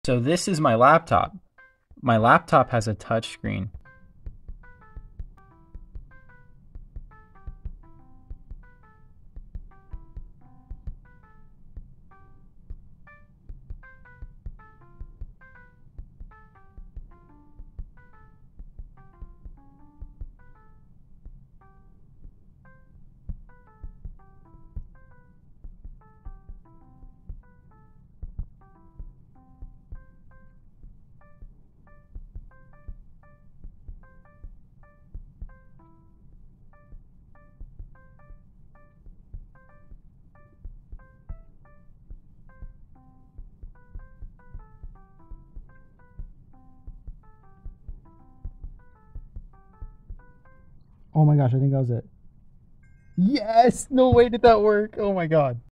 So this is my laptop. My laptop has a touch screen. Oh my gosh, I think that was it. Yes! No way did that work. Oh my god.